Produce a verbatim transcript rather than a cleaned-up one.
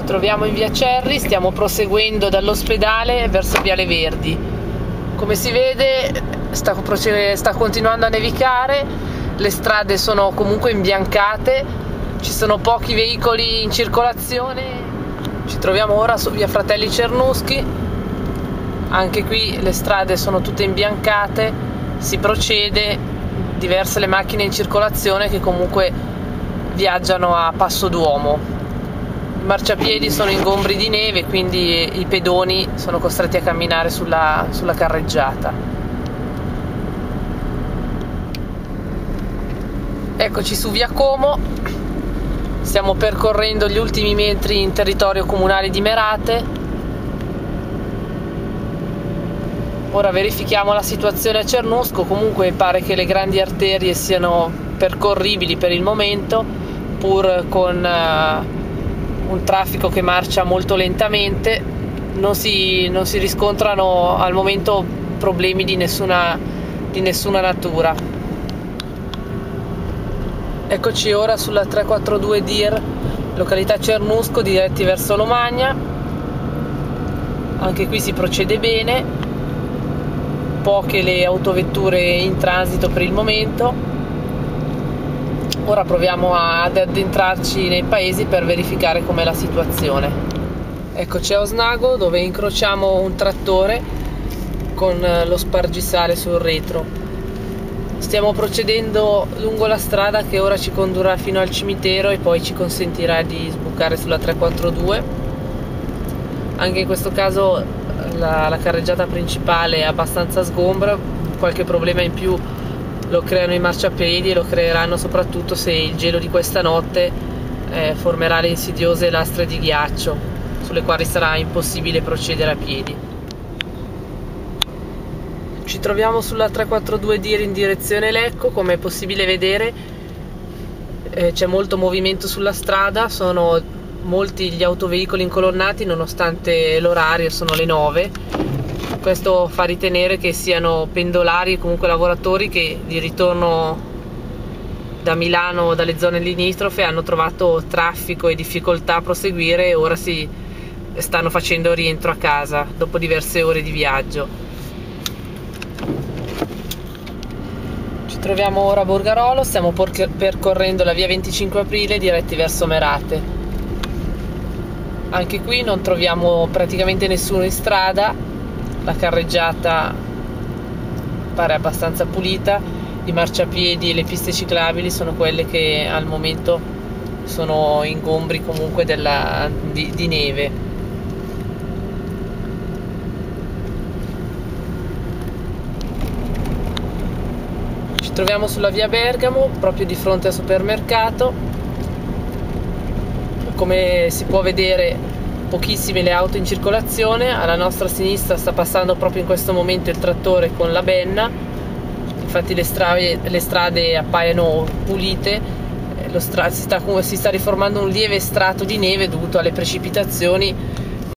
troviamo in via Cerri, stiamo proseguendo dall'ospedale verso Viale Verdi. Come si vede sta, sta continuando a nevicare, le strade sono comunque imbiancate, ci sono pochi veicoli in circolazione. Ci troviamo ora su via Fratelli Cernuschi, anche qui le strade sono tutte imbiancate, si procede, diverse le macchine in circolazione che comunque viaggiano a passo d'uomo. I marciapiedi sono ingombri di neve, quindi i pedoni sono costretti a camminare sulla, sulla carreggiata. Eccoci su via Como, stiamo percorrendo gli ultimi metri in territorio comunale di Merate. Ora verifichiamo la situazione a Cernusco. Comunque pare che le grandi arterie siano percorribili per il momento, pur con uh, un traffico che marcia molto lentamente. Non si, non si riscontrano al momento problemi di nessuna, di nessuna natura. Eccoci ora sulla trecentoquarantadue D I R, località Cernusco, diretti verso Lomagna. Anche qui si procede bene, poche le autovetture in transito per il momento. Ora proviamo ad addentrarci nei paesi per verificare com'è la situazione. Eccoci a Osnago, dove incrociamo un trattore con lo spargisale sul retro. Stiamo procedendo lungo la strada che ora ci condurrà fino al cimitero e poi ci consentirà di sbucare sulla trecentoquarantadue. Anche in questo caso la, la carreggiata principale è abbastanza sgombra, qualche problema in più lo creano i marciapiedi e lo creeranno soprattutto se il gelo di questa notte eh, formerà le insidiose lastre di ghiaccio sulle quali sarà impossibile procedere a piedi. Ci troviamo sulla trecentoquarantadue D I R in direzione Lecco. Come è possibile vedere eh, c'è molto movimento sulla strada, sono molti gli autoveicoli incolonnati nonostante l'orario, sono le nove. Questo fa ritenere che siano pendolari e comunque lavoratori che di ritorno da Milano o dalle zone limitrofe hanno trovato traffico e difficoltà a proseguire e ora si stanno facendo rientro a casa dopo diverse ore di viaggio. Ci troviamo ora a Borgarolo, stiamo percorrendo la via venticinque aprile diretti verso Merate. Anche qui non troviamo praticamente nessuno in strada, la carreggiata pare abbastanza pulita, i marciapiedi e le piste ciclabili sono quelle che al momento sono ingombri comunque della, di, di neve. Ci troviamo sulla via Bergamo, proprio di fronte al supermercato. Come si può vedere, pochissime le auto in circolazione. Alla nostra sinistra sta passando proprio in questo momento il trattore con la benna, infatti le strade, le strade appaiono pulite. Lo stra si, sta, si sta riformando un lieve strato di neve dovuto alle precipitazioni